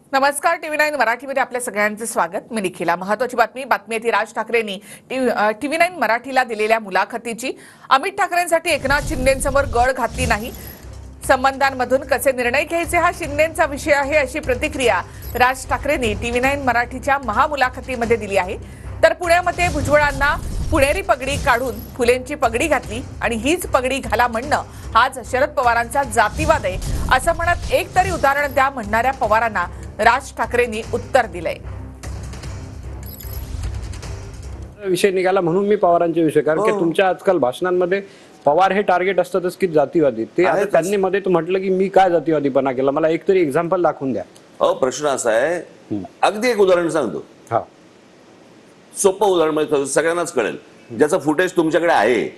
नमस्कार. TV9 मराठीमध्ये आपल्या सगळ्यांचे स्वागत. मी निखिला. महत्त्वाची बातमी आहे ती राज ठाकरेंनी TV9 मराठीला दिलेल्या मुलाखतीची. अमित ठाकरेंसाठी एकनाथ शिंदेंसमोर गळ घातली नाही. संबंधांमधून कसे निर्णय घ्यायचे हा शिंदेंचा विषय आहे, अशी प्रतिक्रिया राज ठाकरेंनी TV9 मराठीच्या महामुलाखतीमध्ये दिली आहे. तर पुण्यामध्ये भुजबळांना पुणेरी पगडी काढून फुलेंची पगडी घातली आणि हीच पगडी घाला म्हणणं हाच शरद पवारांचा जातीवाद आहे, असं म्हणत एक तरी उदाहरण द्या म्हणणाऱ्या पवारांना राज ठाकरेंनी उत्तर दिलंय. विषय निघाला म्हणून मी पवारांचे विषय, कारण की तुमच्या आजकाल भाषणांमध्ये पवार हे टार्गेट असतातच की जातीवादी. ते त्यांनी मध्ये तो म्हटलं की मी काय जातीवादीपणा केला, मला एक तरी एक्झाम्पल दाखवून द्या. प्रश्न असा आहे, अगदी एक उदाहरण सांगतो. हा, सोपं उदाहरण म्हणजे सगळ्यांनाच कळेल, ज्याचं फुटेज तुमच्याकडे आहे.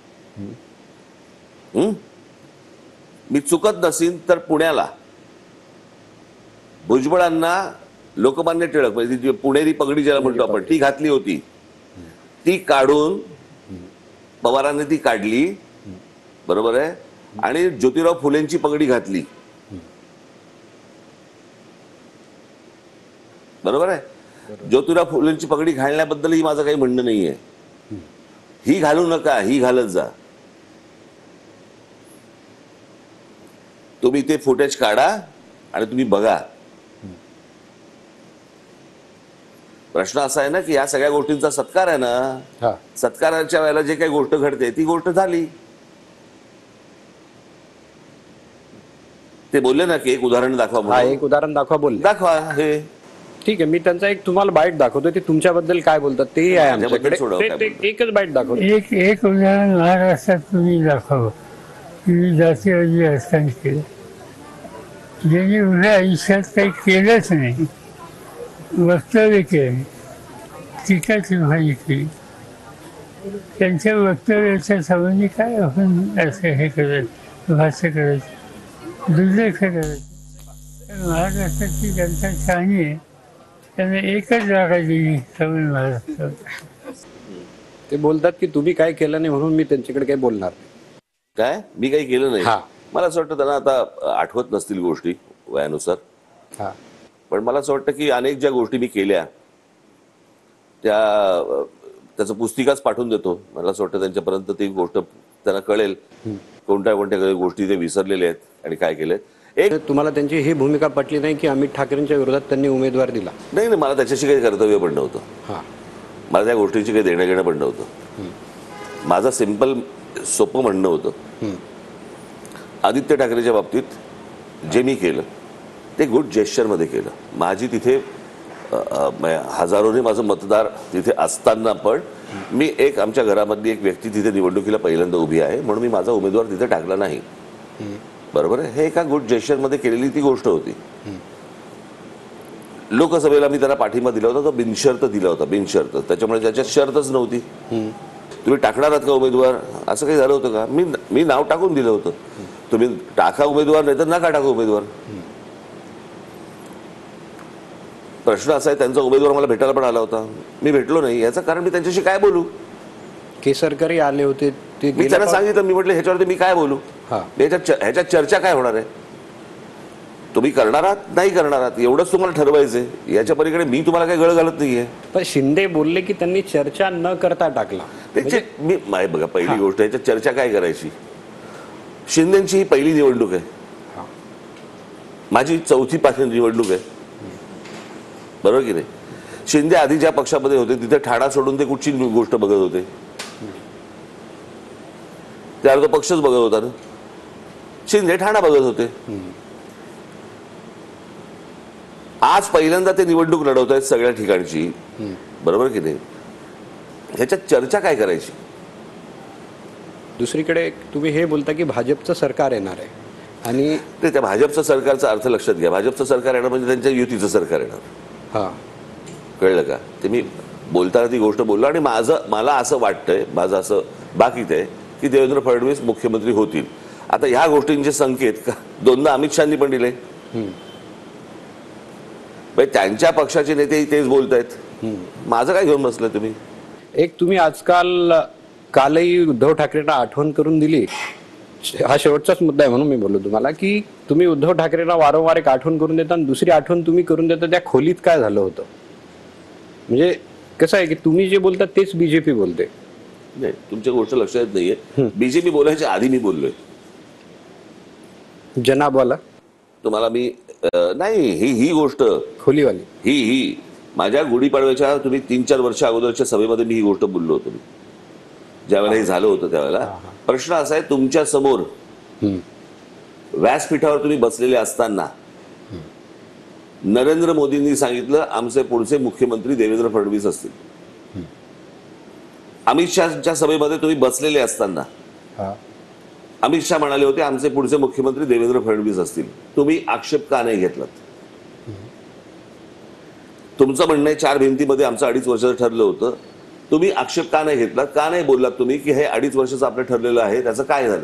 मी चुकत नसीन तर पुण्याला भुजबळांना लोकमान्य टिळक म्हणजे ती पुणेरी पगडी ज्याला म्हणतो आपण, ती घातली होती. ती काढून पवारांनी ती काढली, बरोबर आहे, आणि ज्योतिराव फुलेंची पगडी घातली, बरोबर आहे. ज्योतिराव फुलेंची पगडी घालण्याबद्दलही माझं काही म्हणणं नाहीये. ही घालू नका, ही घालत जा. तुम्ही ते फुटेज काढा आणि तुम्ही बघा. प्रश्न असा आहे ना की या सगळ्या गोष्टींचा सत्कार आहे ना. सत्काराच्या वेळेला जे काही गोष्ट घडते ती गोष्ट झाली. ते बोलले ना की एक उदाहरण दाखवा. एक उदाहरण दाखवा बोलले. दाखवा हे. ठीक आहे, मी त्यांचा एक तुम्हाला बाईट दाखवतो. ते तुमच्याबद्दल काय बोलतात ते आहे आमच्याकडे. एकच बाईट दाखवतो. एक उदाहरण महाराष्ट्रात तुम्ही दाखवा की जातीवादी असताना केलं, ज्यांनी उभ्या आयुष्यात काही केलंच नाही, वक्तव्य केले, टीकाची भाजी केली, त्यांच्या वक्तव्याच्या संबंधी काय आपण असं हे करायचं, भाष्य करायचं, दुर्लक्ष करायचं. महाराष्ट्राची जनता शहाणी आहे, त्यांना एकच जागा दिली तमिळ महाराष्ट्रात. ते बोलतात की तुम्ही काय केलं नाही म्हणून मी त्यांच्याकडे काही बोलणार नाही. काय मी काही केलं नाही. मला असं वाटतं त्यांना आता आठवत नसतील गोष्टी वयानुसार. पण मला असं वाटतं की अनेक ज्या गोष्टी मी केल्या त्याचं पुस्तिकाच पाठवून देतो. मला असं वाटतं त्यांच्यापर्यंत ती गोष्ट त्यांना कळेल कोणत्या कोणत्या गोष्टी ते विसरलेले आहेत आणि काय केले. एक तुम्हाला त्यांची ही भूमिका पटली नाही की अमित ठाकरेंच्या विरोधात त्यांनी उमेदवार दिला? नाही, मला त्याच्याशी काही कर्तव्य पण नव्हतं. मला त्या गोष्टीची काही देणं घेणं पण नव्हतं. माझं सिंपल सोपं म्हणणं होतं, आदित्य ठाकरेच्या बाबतीत जे मी केलं ते गुड जेस्चरमध्ये केलं. माझी तिथे हजारोने माझं मतदार तिथे असताना पण मी एक आमच्या घरामधली एक व्यक्ती तिथे निवडणुकीला पहिल्यांदा उभी आहे म्हणून मी माझा उमेदवार तिथे टाकला नाही. बरोबर आहे. हे एका गुड जेस्चरमध्ये केलेली ती गोष्ट होती. लोकसभेला मी त्याला पाठिंबा दिला होता, तो बिनशर्त दिला होता, बिनशर्त. त्याच्यामुळे त्याच्यात शर्तच नव्हती. तुम्ही टाकणार आहात का उमेदवार, असं काही झालं होतं का? मी नाव टाकून दिलं होतं. तुम्ही टाका उमेदवार, नाही तर नका टाका उमेदवार. प्रश्न असा आहे, त्यांचा उमेदवार मला भेटायला पण आला होता, मी भेटलो नाही. याचं कारण मी त्यांच्याशी काय बोलू? केसरकरही आले होते, मी त्यांना सांगितलं, मी म्हटलं ह्याच्यावरती मी काय बोलू, ह्याच्यात चर्चा काय होणार आहे? तुम्ही करणार आहात नाही करणार आहात एवढंच तुम्हाला ठरवायचंय. याच्या पलीकडे मी तुम्हाला काही गळ घालत नाहीये. पण शिंदे बोलले की त्यांनी चर्चा न करता टाकला. मी बघा, पहिली गोष्ट याच्यात चर्चा काय करायची? शिंदेची ही पहिली निवडणूक आहे, माझी चौथी पासून निवडणूक आहे, बरोबर की नाही? शिंदे आधी ज्या पक्षामध्ये होते तिथे ठाणा सोडून ते कुठची गोष्ट बघत होते? त्यावर तो पक्षच बघत होता ना. शिंदे ठाणा बघत होते. आज पहिल्यांदा ते निवडणूक लढवत आहेत सगळ्या ठिकाणची, बरोबर की नाही? ह्याच्यात चर्चा काय करायची? दुसरीकडे तुम्ही हे बोलता की भाजपचं सरकार येणार आहे आणि ते त्या भाजपचं सरकारचा अर्थ लक्षात घ्या. भाजपचं सरकार येणार म्हणजे त्यांच्या युतीचं सरकार येणार. कळलं का? ते मी बोलताना ती गोष्ट बोललो आणि मला असं वाटतंय, माझं असं बाकीत आहे की देवेंद्र फडणवीस मुख्यमंत्री होतील. आता ह्या गोष्टींचे संकेत दोनदा अमित शहानी पण दिले. त्यांच्या पक्षाचे नेते तेच बोलतायत. माझं काय घेऊन बसलं तुम्ही? एक तुम्ही आजकाल कालही उद्धव ठाकरेंना आठवण करून दिली हा शेवटचाच मुद्दा आहे म्हणून मी बोललो तुम्हाला की तुम्ही उद्धव ठाकरेंना वारंवार एक आठवण करून देता आणि दुसरी आठवण तुम्ही करून देता त्या खोलीत काय झालं होतं. म्हणजे कसं आहे की तुम्ही जे बोलता तेच बीजेपी बोलते. नाही, तुमच्या गोष्ट लक्षात येत नाहीये. बीजेपी बोलायच्या आधी मी बोललोय जनाबवाला तुम्हाला. मी नाही, ही गोष्ट खोलीवाली ही माझ्या गुढीपाडव्याच्या तुम्ही 3-4 वर्ष अगोदरच्या सभेमध्ये मी ही गोष्ट बोललो होतो. ज्यावेळेला हे झालं होतं त्यावेळेला प्रश्न असा आहे, तुमच्या समोर व्यासपीठावर तुम्ही बसलेले असताना नरेंद्र मोदींनी सांगितलं आमचे पुढचे मुख्यमंत्री देवेंद्र फडणवीस असतील. अमित शहाच्या सभेमध्ये तुम्ही बसलेले असताना अमित शहा म्हणाले होते आमचे पुढचे मुख्यमंत्री देवेंद्र फडणवीस असतील. तुम्ही आक्षेप का नाही घेतलात? तुमचं म्हणणं आहे 4 भिंतीमध्ये आमचं 2.5 वर्षाचं ठरलं होतं. तुम्ही आक्षेप का नाही घेतलात? का नाही बोललात तुम्ही की हे 2.5 वर्षाचं आपलं ठरलेलं आहे, त्याचं काय झालं?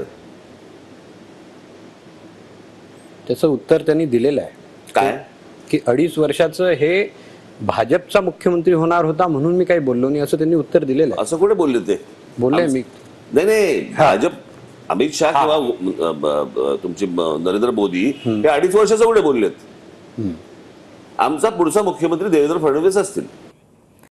त्याचं उत्तर त्यांनी दिलेलं आहे. काय की 2.5 वर्षाचं हे भाजपचा मुख्यमंत्री होणार होता म्हणून मी काही बोललो नाही असं त्यांनी उत्तर दिलेलं आहे. असं कुठे बोलले ते? बोलले मी. नाही, भाजप अमित शहा किंवा तुमचे नरेंद्र मोदी हे 2.5 वर्षाचं कुठे बोललेत? आमचा पुढचा मुख्यमंत्री देवेंद्र फडणवीस असतील.